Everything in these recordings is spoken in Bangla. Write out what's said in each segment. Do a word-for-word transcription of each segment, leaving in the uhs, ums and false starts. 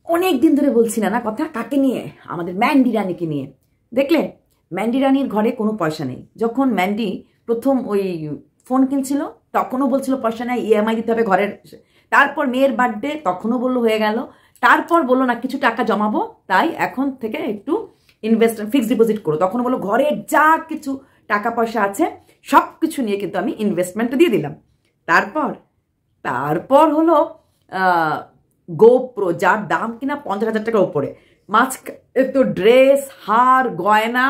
অনেক দিন ধরে বলছি না না কথা, কাকে নিয়ে? আমাদের ম্যান্ডি রানীকে নিয়ে। দেখলে ম্যান্ডি রানীর ঘরে কোনো পয়সা নেই। যখন ম্যান্ডি প্রথম ওই ফোন কিনছিল তখনও বলছিল পয়সা নেই, ইএমআই দিতে হবে ঘরের। তারপর মেয়ের বার্থডে তখনও বললো হয়ে গেল। তারপর বললো না কিছু টাকা জমাবো, তাই এখন থেকে একটু ইনভেস্ট ফিক্সড ডিপোজিট করো। তখন বললো ঘরের যা কিছু টাকা পয়সা আছে সব কিছু নিয়ে কিন্তু আমি ইনভেস্টমেন্ট দিয়ে দিলাম। তারপর তারপর হলো গোপ্রো, যার দাম কিনা পঞ্চাশ হাজার টাকার উপরে। মাছ তো ড্রেস, হার, গয়না,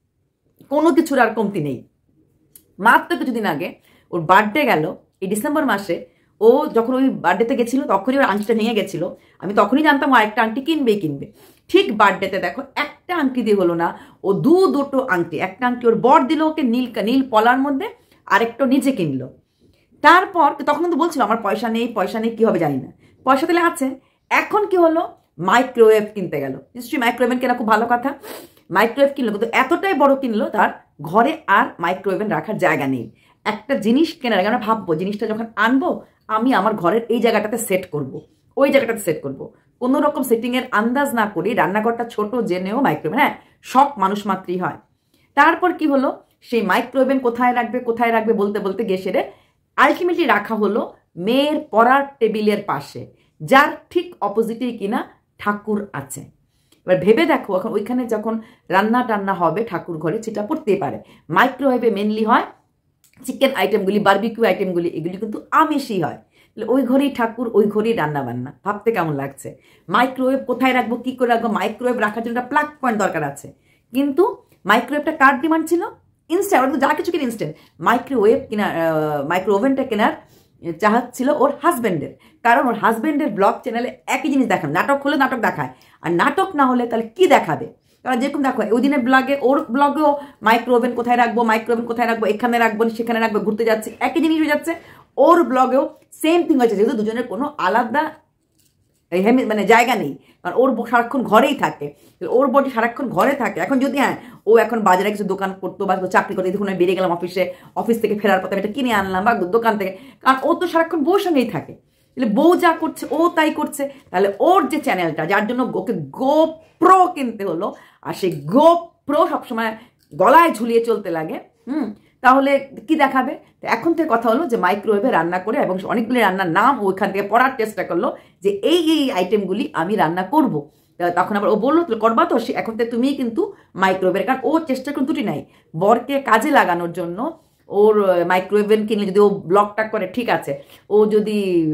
কোনো কিছুর আর কমতি নেই। মাত্র কিছুদিন আগে ওর বার্থডে গেল এই ডিসেম্বর মাসে। ও যখন ওই বার্থডেতে গেছিলো তখনই ওর আংটিটা ভেঙে গেছিলো। আমি তখনই জানতাম ও একটা আংটি কিনবেই কিনবে। ঠিক বার্থডেতে দেখো একটা আংটি দিয়ে হলো না, ও দু দুটো আংটি, একটা আংটি ওর বর দিল ওকে নীল নীল পলার মধ্যে, আরেকটা নিজে কিনলো। তারপর তখন কিন্তু বলছিল আমার পয়সা নেই পয়সা নেই কি হবে জানি না, পয়সা তাহলে আছে। এখন কি হলো, মাইক্রোওয়েভ কিনতে গেল। নিশ্চয়ই মাইক্রোওয়েভ কেনা খুব ভালো কথা। মাইক্রোওয়েভ কিনলো, কিন্তু এতটাই বড় কিনলো তার ঘরে আর মাইক্রোওয়েভ রাখার জায়গা নেই। একটা জিনিস কেনার আগে আমরা ভাববো জিনিসটা যখন আনবো আমি আমার ঘরের এই জায়গাটাতে সেট করব, ওই জায়গাটাতে সেট করব, কোনো রকম সেটিংয়ের আন্দাজ না করি। রান্নাঘরটা ছোট জেনেও মাইক্রোওয়েভ, হ্যাঁ সব মানুষ মাত্রই হয়। তারপর কি হলো, সেই মাইক্রোওয়েভ কোথায় রাখবে কোথায় রাখবে বলতে বলতে গেছে আলটিমেটলি রাখা হলো মেয়ের পড়ার টেবিলের পাশে, যার ঠিক অপোজিটেই কিনা ঠাকুর আছে। এবার ভেবে দেখো এখন ওইখানে যখন রান্না টান্না হবে ঠাকুর ঘরে সেটা পড়তেই পারে। মাইক্রোওয়েভে মেনলি হয় চিকেন আইটেমগুলি, বারবিকিউ আইটেমগুলি, এগুলি কিন্তু আমিষই হয়। ওই ঘরেই ঠাকুর, ওই ঘরেই রান্না বান্না। ভাবতে কেমন লাগছে? মাইক্রোওয়েভ কোথায় রাখবো, কি করে রাখবো? মাইক্রোওয়েভ রাখার জন্য একটা প্লাগ পয়েন্ট দরকার আছে। কিন্তু মাইক্রোওয়েভটা কার ডিমান্ড ছিল? ইনস্ট্যান্ট, ওর তো যা কিছু কিনে ইনস্ট্যান্ট। মাইক্রোওয়েভ কিনা মাইক্রো ওভেনটা কেনার চাহাত ছিল ওর হাজব্যান্ডের, কারণ ওর হাজব্যান্ডের ব্লগ চ্যানেলে একই জিনিস দেখায়। নাটক হলে নাটক দেখায়, আর নাটক না হলে তাহলে কি দেখাবে? কারণ যেরকম দেখো ওই দিনের ব্লগে, ওর ব্লগেও মাইক্রো ওভেন কোথায় রাখবো, মাইক্রো ওভেন কোথায় রাখবো, এখানে রাখবো সেখানে রাখবো, ঘুরতে যাচ্ছে, একই জিনিস হয়ে যাচ্ছে। ওর ব্লগেও সেম থিং হয়েছে, যেহেতু দুজনের কোনো আলাদা মানে জায়গা নেই, কারণ ওর সারাক্ষণ ঘরেই থাকে, ওর বডি সারাক্ষণ ঘরে থাকে। এখন যদি হ্যাঁ ও এখন বাজারে কিছু দোকান করতো বা চাকরি করতো, দেখুন আমি বেরিয়ে গেলাম অফিসে, অফিস থেকে ফেরার পথে এটা কিনে আনলাম বা দোকান থেকে, কারণ ও তো সারাক্ষণ বউর সঙ্গেই থাকে। তাহলে বউ যা করছে ও তাই করছে। তাহলে ওর যে চ্যানেলটা, যার জন্য ওকে গোপ্রো কিনতে হলো, আর সেই গোপ্রো সবসময় গলায় ঝুলিয়ে চলতে লাগে, হুম তাহলে কি দেখাবে? এখন থেকে কথা হলো যে মাইক্রোওয়েভে রান্না করে, এবং অনেকগুলি রান্নার নাম ওইখান থেকে পড়ার চেষ্টা করলো যে এই এই আইটেমগুলি আমি রান্না করব। তখন আবার ও বললো করবা তো, সে এখন থেকে তুমিই কিন্তু মাইক্রোওয়েভের, কারণ ও চেষ্টা করে ত্রুটি নাই বরকে কাজে লাগানোর জন্য। ওর মাইক্রোওয়েভেন কিনলে যদি ও ব্লগটা করে ঠিক আছে, ও যদি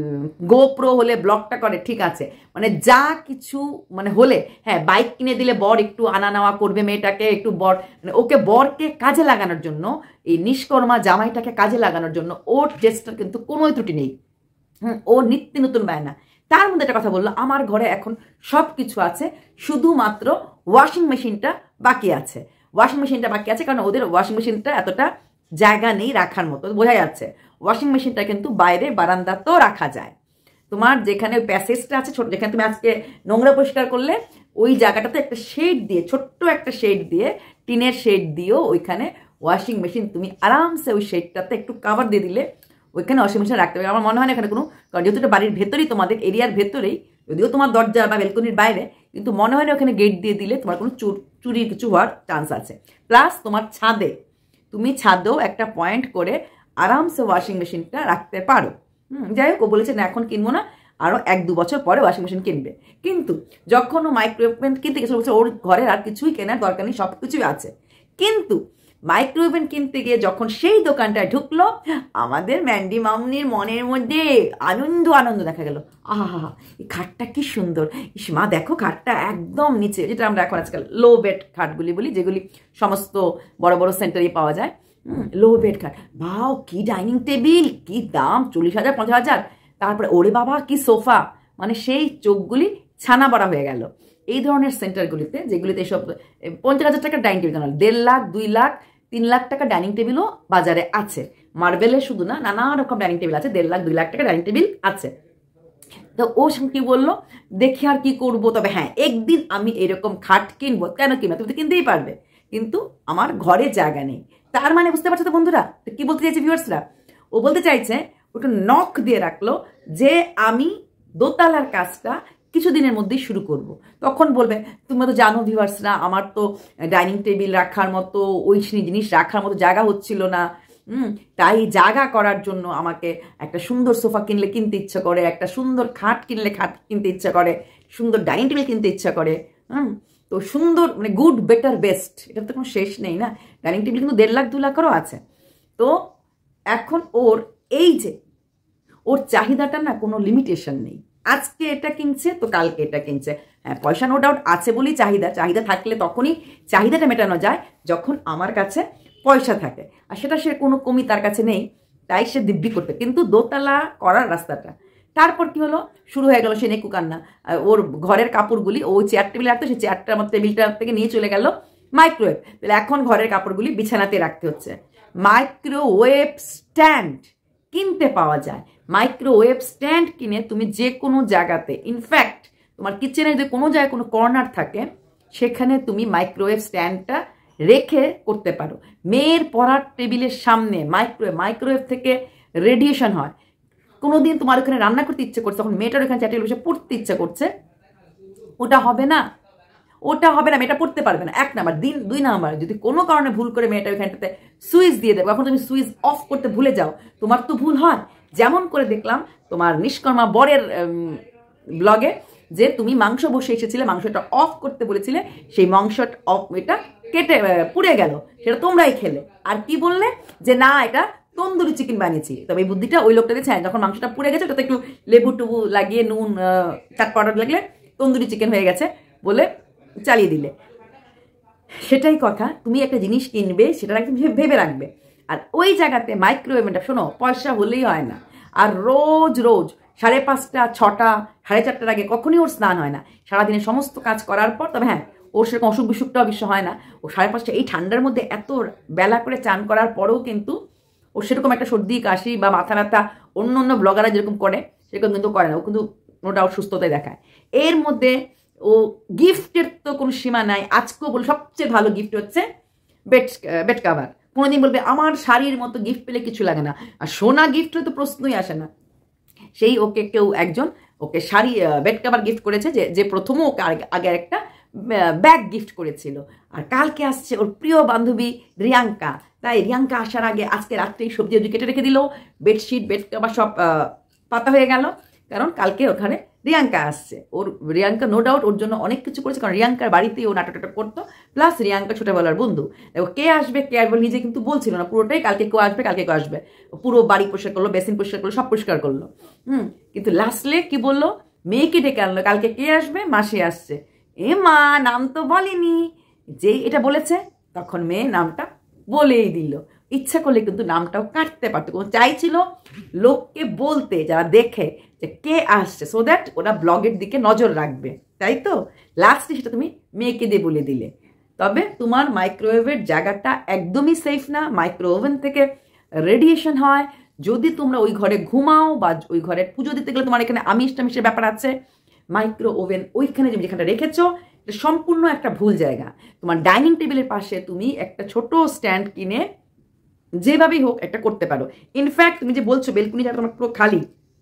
গোপ্রো হলে ব্লগটা করে ঠিক আছে, মানে যা কিছু মানে হলে, হ্যাঁ বাইক কিনে দিলে বর একটু আনা নেওয়া করবে মেয়েটাকে, একটু বর মানে ওকে বরকে কাজে লাগানোর জন্য, এই নিষ্কর্মা জামাইটাকে কাজে লাগানোর জন্য ওর চেষ্টার কিন্তু কোনো ত্রুটি নেই। হুম ও নিত্য নতুন বায়না। তার মধ্যে একটা কথা বললো, আমার ঘরে এখন সব কিছু আছে, শুধুমাত্র ওয়াশিং মেশিনটা বাকি আছে। ওয়াশিং মেশিনটা বাকি আছে কারণ ওদের ওয়াশিং মেশিনটা এতটা জায়গা নেই রাখার মতো, বোঝা যাচ্ছে। ওয়াশিং মেশিনটা কিন্তু বাইরে বারান্দাতেও রাখা যায়। তোমার যেখানে প্যাসেজটা আছে ছোট, যেখানে তুমি আজকে নোংরা পরিষ্কার করলে ওই জায়গাটাতে একটা শেড দিয়ে, ছোট্ট একটা শেড দিয়ে, টিনের শেড দিয়েও ওইখানে ওয়াশিং মেশিন তুমি আরামসে ওই শেডটাতে একটু কাভার দিয়ে দিলে ওইখানে ওয়াশিং মেশিন রাখতে পারবে। আমার মনে হয় না এখানে কোনো, কারণ যেহেতু এটা বাড়ির ভেতরেই, তোমাদের এরিয়ার ভেতরেই, যদিও তোমার দরজা বা বেলকনির বাইরে, কিন্তু মনে হয় না ওখানে গেট দিয়ে দিলে তোমার কোনো চুরির কিছু হওয়ার চান্স আছে। প্লাস তোমার ছাদে, তুমি ছাদেও একটা পয়েন্ট করে আরামসে ওয়াশিং মেশিনটা রাখতে পারো। হুম যাই হোক, ও বলেছে না এখন কিনবো না, আরও এক দু বছর পরে ওয়াশিং মেশিন কিনবে। কিন্তু যখন ও মাইক্রোওয়েভ কিনতে গেছে বলছে ওর ঘরের আর কিছুই কেনার দরকার নেই, সব কিছুই আছে। কিন্তু মাইক্রোওয়েভ কিনতে গিয়ে যখন সেই দোকানটায় ঢুকলো, আমাদের ম্যান্ডি মামনির মনের মধ্যে আনন্দ আনন্দ দেখা গেল। আহা হা হা, এই খাটটা কি সুন্দর, ইস মা দেখো খাটটা একদম নিচে, যেটা আমরা এখন আজকাল লো বেড খাটগুলি বলি, যেগুলি সমস্ত বড় বড় সেন্টারে পাওয়া যায়। হুম লো বেড খাট, ভাও কি ডাইনিং টেবিল, কি দাম, চল্লিশ হাজার পঞ্চাশ হাজার তারপরে ওরে বাবা কি সোফা, মানে সেই চোখগুলি ছানা বড়া হয়ে গেল। এই ধরনের সেন্টারগুলিতে, যেগুলিতে এসব পঞ্চাশ হাজার টাকার ডাইনিং টেবিল, দেড় লাখ দুই লাখ তিন লাখ টাকা ডাইনিং টেবিলও বাজারে আছে। মার্বেলের শুধু না, নানা রকম ডাইনিং টেবিল আছে, দেড় লাখ দুই লাখ টাকা ডাইনিং টেবিল আছে। তো ও কি বললো, দেখি আর কি করবো, তবে হ্যাঁ একদিন আমি এরকম খাট কিনবো। কেন কিনবো, তুমি তো কিনতেই পারবে, কিন্তু আমার ঘরে জায়গা নেই। তার মানে বুঝতে পারছো তো বন্ধুরা কি বলতে চাইছে ভিউয়ার্সরা? ও বলতে চাইছে ওটা নখ দিয়ে রাখলো যে আমি দোতলার কাজটা কিছুদিনের মধ্যেই শুরু করব। তখন বলবে তুমি তো জানো ভিউয়ার্সরা, আমার তো ডাইনিং টেবিল রাখার মতো ওই জিনিস রাখার মতো জায়গা হচ্ছিল না, হুম তাই জায়গা করার জন্য আমাকে একটা সুন্দর সোফা কিনলে কিনতে ইচ্ছা করে, একটা সুন্দর খাট কিনলে খাট কিনতে ইচ্ছা করে, সুন্দর ডাইনিং টেবিল কিনতে ইচ্ছা করে। হুম তো সুন্দর মানে গুড বেটার বেস্ট, এটা তো কোনো শেষ নেই না। ডাইনিং টেবিল কিন্তু দেড় লাখ দু লাখেরও আছে। তো এখন ওর এই যে ওর চাহিদাটা না কোনো লিমিটেশন নেই, আজকে এটা কিনছে তো কালকে এটা কিনছে। হ্যাঁ পয়সা নো ডাউট আছে বলেই চাহিদা, চাহিদা থাকলে তখনই চাহিদাটা মেটানো যায় যখন আমার কাছে পয়সা থাকে, আর সেটা সে কোনো কমি তার কাছে নেই, তাই সে দিব্যি করতে। কিন্তু দোতলা করার রাস্তাটা, তারপর কি হলো, শুরু হয়ে গেল সে নেকু কান্না। ওর ঘরের কাপড়গুলি ও চেয়ার টেবিলে রাখতো, সেই চেয়ারটা আমার টেবিলটা থেকে নিয়ে চলে গেল মাইক্রোওয়েভ। তাহলে এখন ঘরের কাপড়গুলি বিছানাতে রাখতে হচ্ছে। মাইক্রোওয়েভ স্ট্যান্ড কিনতে পাওয়া যায়, মাইক্রোওয়েভ স্ট্যান্ড কিনে তুমি যে কোনো জায়গাতে, ইনফ্যাক্ট তোমার কিচেনে যদি কোনো জায়গায় কোনো কর্নার থাকে সেখানে তুমি মাইক্রোওয়েভ স্ট্যান্ডটা রেখে করতে পারো। মেয়ের পড়ার টেবিলের সামনে মাইক্রোওয়েভ, মাইক্রোওয়েভ থেকে রেডিয়েশন হয়। কোনো দিন তোমার ওখানে রান্না করতে ইচ্ছে করছে, তখন মেয়েটার ওখানে চারটে বসে পড়তে ইচ্ছে করছে, ওটা হবে না, ওটা হবে না, মেয়েটা পড়তে পারবে না। এক নাম্বার। দিন দুই নাম্বার, যদি কোনো কারণে ভুল করে মেয়েটা ওইখানটাতে সুইচ দিয়ে দেবে, এখন তুমি সুইচ অফ করতে ভুলে যাও, তোমার তো ভুল হয়। যেমন করে দেখলাম তোমার নিষ্কর্মা বরের ব্লগে, যে তুমি মাংস বসে এসেছিলে, মাংসটা অফ করতে বলেছিলে, সেই মাংসটা অফ এটা কেটে পুড়ে গেল, সেটা তোমরাই খেলে। আর কি বললে যে না এটা তন্দুরি চিকেন বানিয়েছি। তবে এই বুদ্ধিটা ওই লোকটা দিয়েছে, যখন মাংসটা পুড়ে গেছে ওটাতে একটু লেবু টুবু লাগিয়ে নুন চাট পাউডার লাগলে তন্দুরি চিকেন হয়ে গেছে বলে চালিয়ে দিলে। সেটাই কথা, তুমি একটা জিনিস কিনবে সেটা একদম ভেবে রাখবে। আর ওই জায়গাতে মাইক্রোওয়েভটা শোনো পয়সা হলেই হয় না। আর রোজ রোজ সাড়ে পাঁচটা ছটা সাড়ে চারটার আগে কখনই ওর স্নান হয় না, সারাদিনের সমস্ত কাজ করার পর। তবে হ্যাঁ ওর সেরকম অসুখ বিসুখটা অবশ্য হয় না, ও সাড়ে পাঁচটা এই ঠান্ডার মধ্যে এত বেলা করে চান করার পরেও কিন্তু ওর সেরকম একটা সর্দি কাশি বা মাথা ব্যথা অন্য অন্য ব্লগাররা যেরকম করে সেরকম কিন্তু করে না, ও কিন্তু নো ডাউট সুস্থতায় দেখায়। এর মধ্যে ও গিফটের তো কোনো সীমা নাই। আজকেও বল সবচেয়ে ভালো গিফট হচ্ছে বেড বেড কাভার। কোনোদিন বলবে আমার শাড়ির মতো গিফট পেলে কিছু লাগে না, আর সোনা গিফটের তো প্রশ্নই আসে না। সেই ওকে কেউ একজন ওকে শাড়ি বেড কাভার গিফট করেছে, যে যে প্রথমও ওকে আগে একটা ব্যাগ গিফট করেছিল। আর কালকে আসছে ওর প্রিয় বান্ধবী রিয়াঙ্কা, তাই রিয়াঙ্কা আসার আগে আজকে রাত্রেই সবজি সবজি কেটে রেখে দিল, বেডশিট বেড কাভার সব পাতা হয়ে গেল, কারণ কালকে ওখানে রিয়াঙ্কা আসছে। ওর রিয়াঙ্কা নো ডাউট ওর জন্য অনেক কিছু করেছে, কারণ রিয়াঙ্কার বাড়িতেই ও নাটক টাটক করতো, প্লাস রিয়াঙ্কা ছোটবেলার বন্ধু। দেখো কে আসবে কে আসবে নিজে কিন্তু বলছিল না পুরোটাই, কালকে কেউ আসবে কালকে কেউ আসবে, পুরো বাড়ি পরিষ্কার করলো, বেসিন পরিষ্কার করলো, সব পরিষ্কার করলো। হুম কিন্তু লাস্টলে কি বললো, মেয়েকে ডেকে আনলো, কালকে কে আসবে, মাসি আসছে। এ মা নাম তো বলেনি, যেই এটা বলেছে তখন মেয়ে নামটা বলেই দিল। ইচ্ছা করলে কিন্তু নামটাও কাটতে পারতো, চাইছিল লোককে বলতে যারা দেখে যে কে আসছে, সো দ্যাট ওরা ব্লগের দিকে নজর রাখবে, তাই তো লাস্টে সেটা তুমি মেয়েকে দিয়ে বলে দিলে। তবে তোমার মাইক্রোওয়েভের জায়গাটা একদমই সেফ না, মাইক্রো ওভেন থেকে রেডিয়েশন হয়। যদি তোমরা ওই ঘরে ঘুমাও বা ওই ঘরে পুজো দিতে গেলে তোমার এখানে আমিষ টামিষের ব্যাপার আছে, মাইক্রো ওভেন ওইখানে যেখানে রেখেছো এটা সম্পূর্ণ একটা ভুল জায়গা। তোমার ডাইনিং টেবিলের পাশে তুমি একটা ছোট স্ট্যান্ড কিনে যেভাবেই হোক একটা করতে পারো। ইনফ্যাক্ট তুমি যে বলছো বেলকুনি জায়গা তোমার পুরো খালি,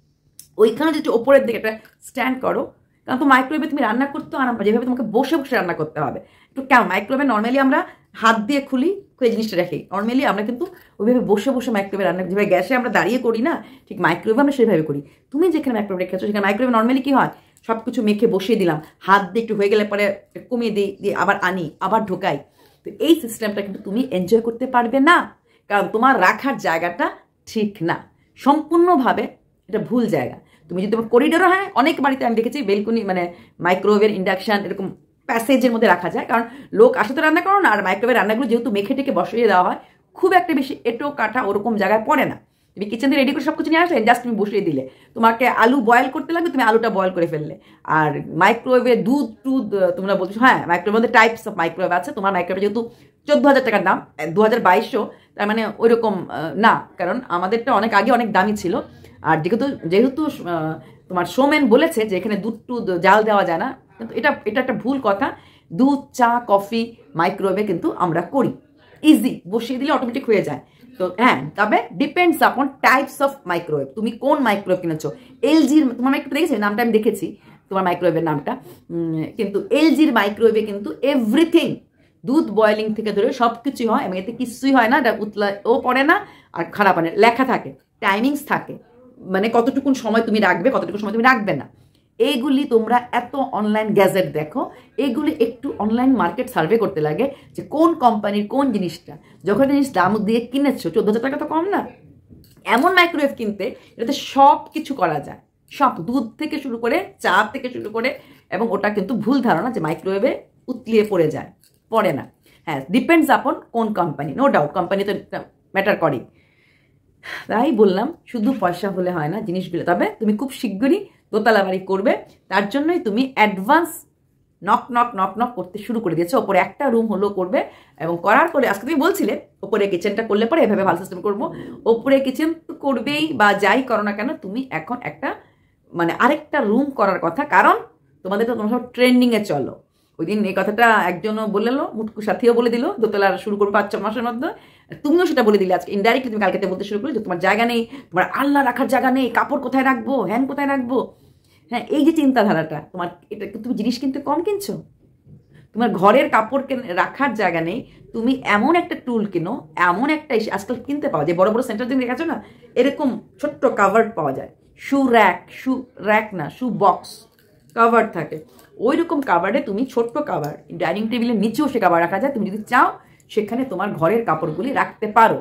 ওইখানে যদি ওপরের দিকে একটা স্ট্যান্ড করো, কারণ তো মাইক্রোওয়েভে তুমি রান্না করতে আরাম পাবে, যেভাবে তোমাকে বসে বসে রান্না করতে হবে একটু কেমন। মাইক্রোওয়েভে নর্মালি আমরা হাত দিয়ে খুলি খুলে জিনিসটা রাখি, নর্মালি আমরা কিন্তু ওইভাবে বসে বসে মাইক্রোওয়েভে রান্না, যেভাবে গ্যাসে আমরা দাঁড়িয়ে করি না, ঠিক মাইক্রোওয়েভে আমরা সেভাবে করি। তুমি যেখানে মাইক্রোওয়েভ রেখেছো সেখানে মাইক্রোওয়েভে নর্মালি কি হয়, সব কিছু মেখে বসিয়ে দিলাম, হাত দিয়ে একটু হয়ে গেলে পরে কমিয়ে দিই, দিয়ে আবার আনি আবার ঢোকাই। তো এই সিস্টেমটা কিন্তু তুমি এনজয় করতে পারবে না, কারণ তোমার রাখার জায়গাটা ঠিক না, সম্পূর্ণভাবে এটা ভুল জায়গা। তুমি যদি তোমার করিডোরও, হ্যাঁ অনেক বাড়িতে আমি দেখেছি বেলকুনি মানে মাইক্রোওয়েভের ইন্ডাকশান এরকম প্যাসেজের মধ্যে রাখা যায়, কারণ লোক আসে তো রান্না করো না, আর মাইক্রোওয়েভ রান্নাগুলো যেহেতু মেখে টেকে বসিয়ে দেওয়া হয়, খুব একটা বেশি এটো কাটা ওরকম জায়গায় পড়ে না। তুমি কিচেন থেকে রেডি করে সব কিছু নিয়ে আসলে জাস্ট তুমি বসিয়ে দিলে, তোমাকে আলু বয়েল করতে লাগবে, তুমি আলুটা বয়েল করে ফেললে। আর মাইক্রোওয়েভে দুধ টুধ তোমরা বলছো, হ্যাঁ মাইক্রোওয়েভের মধ্যে টাইপস অফ মাইক্রোওয়েভ আছে, তোমার মাইক্রোওয়েভ যেহেতু চোদ্দ হাজার টাকার দাম, দু হাজার বাইশশো তার মানে ওই রকম না, কারণ আমাদেরটা অনেক আগে অনেক দামি ছিল। আর যেহেতু যেহেতু তোমার শোম্যান বলেছে যে এখানে দুধ টুধ জাল দেওয়া যায় না, কিন্তু এটা এটা একটা ভুল কথা। দুধ চা কফি মাইক্রোওয়েভে কিন্তু আমরা করি, ইজি বসিয়ে দিলে অটোমেটিক হয়ে যায়। তো হ্যাঁ, তবে depends upon types of microwave, তুমি কোন মাইক্রোওয়েভ কিনেছো। এলজির তোমার মাইক্রোওয়েভ দেখেছি, নামটা আমি দেখেছি, তোমার মাইক্রোওয়েভের নামটা, কিন্তু এলজির মাইক্রোওয়েভে কিন্তু এভরিথিং, দুধ বয়েলিং থেকে ধরে সব কিছুই হয়, এবং এতে কিছুই হয় না, এটা উতলাও পড়ে না আর খারাপ হয় না, লেখা থাকে, টাইমিংস থাকে, মানে কতটুকুন সময় তুমি রাখবে, কতটুকু সময় তুমি রাখবে না। এইগুলি তোমরা এত অনলাইন গ্যাজেট দেখো, এইগুলি একটু অনলাইন মার্কেট সার্ভে করতে লাগে যে কোন কোম্পানির কোন জিনিসটা, যখন জিনিস দাম দিয়ে কিনেছো চোদ্দ হাজার টাকা তো কম না, এমন মাইক্রোওয়েভ কিনতে এটাতে সব কিছু করা যায়, সব দুধ থেকে শুরু করে চা থেকে শুরু করে, এবং ওটা কিন্তু ভুল ধারণা যে মাইক্রোওয়েভে উতলিয়ে পড়ে যায়, পড়ে না। হ্যাঁ, ডিপেন্ডস আপন কোন কোম্পানি, নো ডাউট কোম্পানি তো ম্যাটার করে। তাই বললাম শুধু পয়সা হলে হয় না জিনিসগুলো, তবে তুমি খুব শীঘ্রই দোতলা বাড়ি করবে, তার জন্যই তুমি advance knock knock knock knock করতে শুরু করে দিয়েছো। ওপরে একটা রুম হলো করবে, এবং করার পরে আজকে তুমি বলছিলে ওপরে কিচেনটা করলে পরে এভাবে ভালো সিস্টেম করবো, ওপরে কিচেন তো করবেই, বা যাই করো না কেন তুমি এখন একটা মানে আরেকটা রুম করার কথা, কারণ তোমাদের তো তোমার সব ট্রেন্ডিংয়ে চলো। ওই দিন এই কথাটা একজনও বললো, মুটকু সাথীও বলে দিল দোতলা শুরু করবো পাঁচ ছ মাসের মধ্যে, তুমিও সেটা বলে দিলে আজকে ইনডাইরেক্টলি, তুমি কালকে বলতে শুরু করলে যে তোমার জায়গা নেই, তোমার আল্লাহ রাখার জায়গা নেই, কাপড় কোথায় রাখবো, হ্যান কোথায় রাখবো। হ্যাঁ, এই যে চিন্তাধারাটা তোমার, এটা তুমি জিনিস কিনতে কম কিনছো, তোমার ঘরের কাপড় রাখার জায়গা নেই, তুমি এমন একটা টুল কিনো, এমন একটা আজকাল কিনতে পাওয়া যায়, বড় বড় সেন্টার দিন দেখেছো না, এরকম ছোট্ট কাভার্ড পাওয়া যায়, শু র্যাক, শু র্যাক না শু বক্স কাভার্ড থাকে, ওই রকম কাভার্ডে তুমি ছোট্ট কাভার ডাইনিং টেবিলের নিচেও সে কাভার রাখা যায়, তুমি যদি চাও সেখানে তোমার ঘরের কাপড়গুলি রাখতে পারো।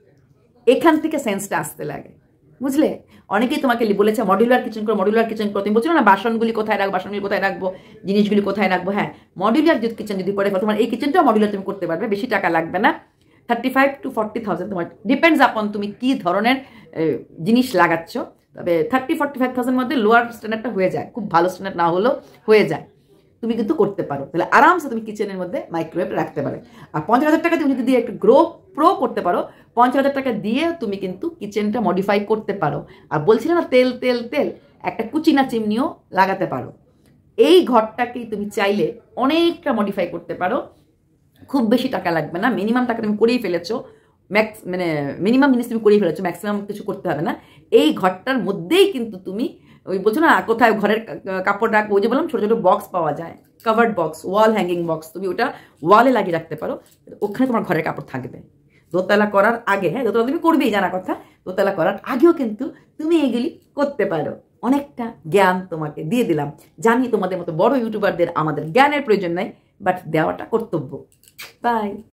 এখান থেকে সেন্সটা আসতে লাগে, বুঝলে? অনেকেই তোমাকে বলেছে মডিউলার কিচেন করো, মডিউলার কিচেন করো, তুমি বলছো না বাসনগুলি কোথায় রাখবো, বাসনগুলি কোথায় রাখবো, জিনিসগুলি কোথায় রাখবো। হ্যাঁ, মডিউলার যদি কিচেন যদি করে তোমার এই কিচেনটাও মডিউলার তুমি করতে পারবে, বেশি টাকা লাগবে না, thirty five to forty thousand তোমার ডিপেন্ডস আপন তুমি কি ধরনের জিনিস লাগাচ্ছ। তবে থার্টি ফর্টি ফাইভ থাউজেন্ড মধ্যে লোয়ার স্ট্যান্ডার্ডটা হয়ে যায়, খুব ভালো স্ট্যান্ডার্ড না হলেও হয়ে যায়, তুমি কিন্তু করতে পারো। তাহলে আরামসে তুমি কিচেনের মধ্যে মাইক্রোওয়েভ রাখতে পারো। আর পঞ্চাশ হাজার টাকা তুমি যদি দিয়ে একটু গ্রো প্রো করতে পারো, পঞ্চাশ হাজার টাকা দিয়ে তুমি কিন্তু কিচেনটা মডিফাই করতে পারো। আর বলছিলে না তেল তেল তেল, একটা কুচিনা চিমনিও লাগাতে পারো। এই ঘরটাকেই তুমি চাইলে অনেকটা মডিফাই করতে পারো, খুব বেশি টাকা লাগবে না, মিনিমাম টাকা তুমি করেই ফেলেছো, ম্যাক্স মানে মিনিমাম জিনিস তুমি করেই ফেলেছো, ম্যাক্সিমাম কিছু করতে হবে না। এই ঘরটার মধ্যেই কিন্তু তুমি ওই বলছো না কোথায় ঘরের কাপড় রাখবো, ওই যে বললাম ছোটো ছোটো বক্স পাওয়া যায়, covered box, wall hanging box, তুমি ওটা ওয়ালে লাগিয়ে রাখতে পারো, ওখানে তোমার ঘরের কাপড় থাকবে। দোতলা করার আগে, হ্যাঁ দোতলা তুমি করবেই জানা কথা, দোতলা করার আগেও কিন্তু তুমি এগুলি করতে পারো। অনেকটা জ্ঞান তোমাকে দিয়ে দিলাম, জানি তোমাদের মতো বড় ইউটিউবারদের আমাদের জ্ঞানের প্রয়োজন নাই, বাট দেওয়াটা কর্তব্য। বাই।